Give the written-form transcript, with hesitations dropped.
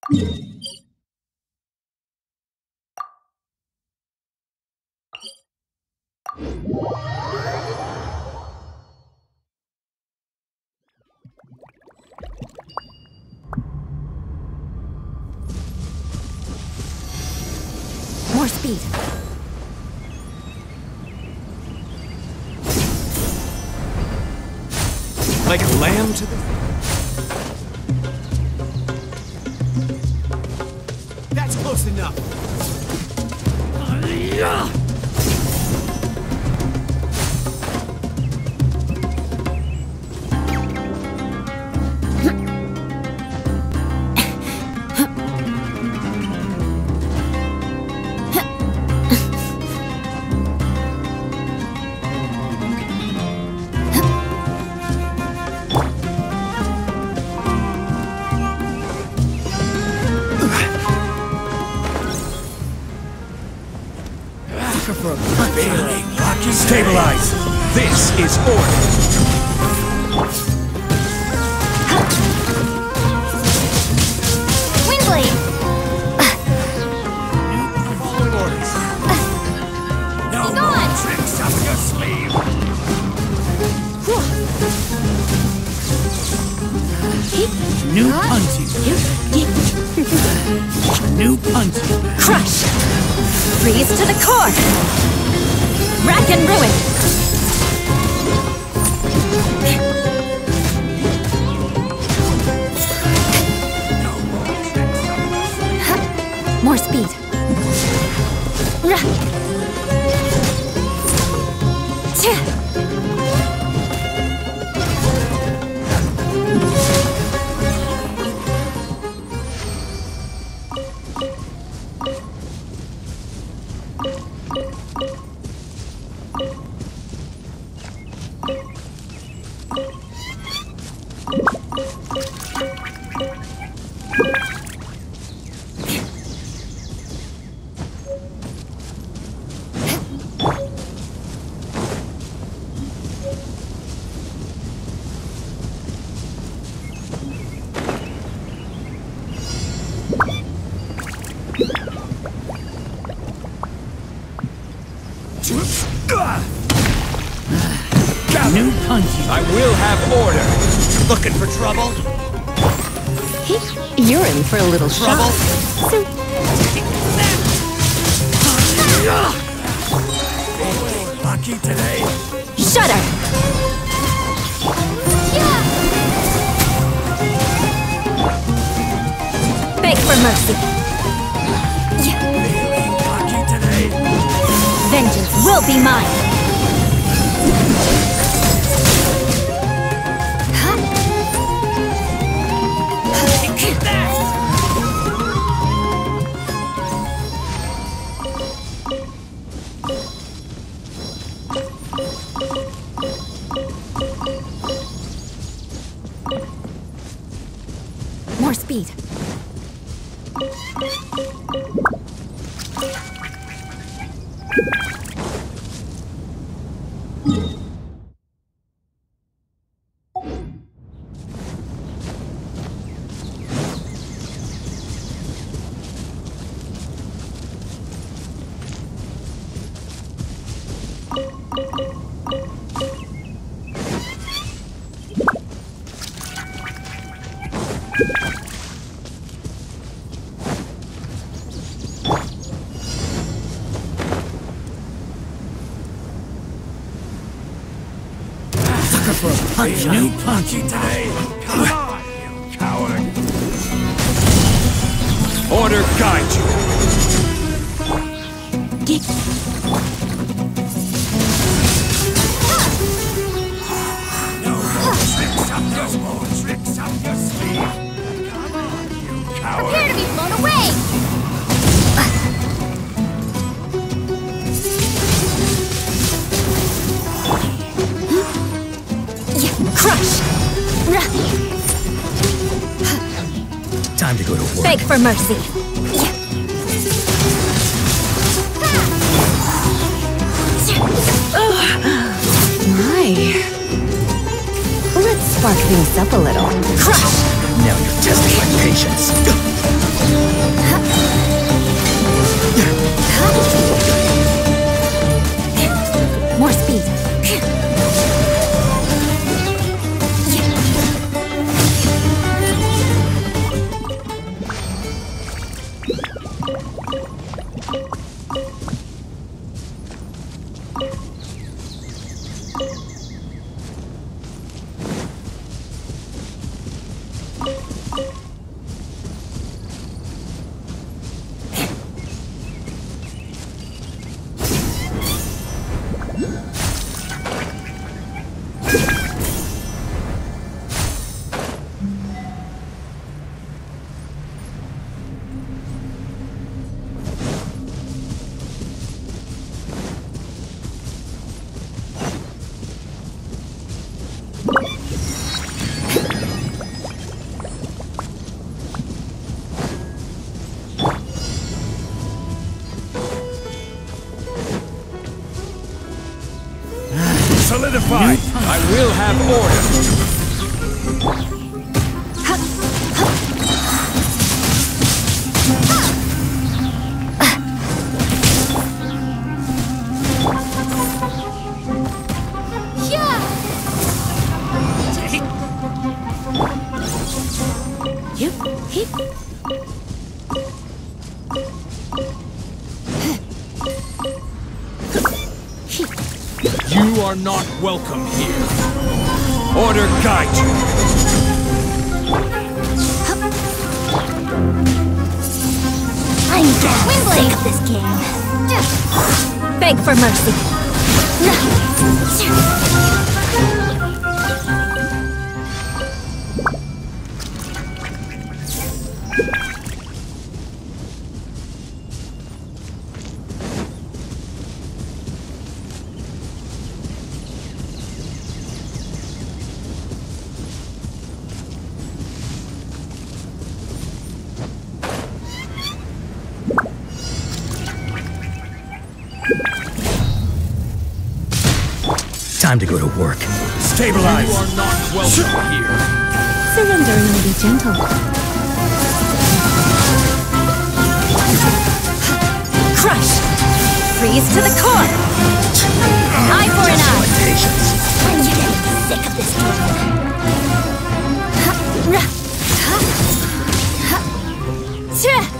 More speed. Like a lamb to the... That's close enough. Stabilize! This is order! Windblade! Following orders. No more tricks up your sleeve! New punching. New punching. Crush! Freeze to the core! Rack and ruin! More speed. New punching. I will have order. Looking for trouble? You're in for a little Trouble? shock. So Lucky today. shudder! Beg for mercy. Lucky today. Vengeance will be mine. More speed. Punch. New punching today. Come on, you coward. Order guide you. No more tricks up your sleeve. Come on, you coward. Prepare to be blown away! Crush! Time to go to work. Beg for mercy. My. Let's spark things up a little. Crush! Now you're testing my patience. solidified. I will have order. You are not welcome here. Order guide you. I'm getting sick of this game. Beg for mercy. Time to go to work. Stabilize. You are not welcome here. Surrender and I'll be gentle. Crush! Freeze to the core! Eye for an eye! I'm getting sick of this game.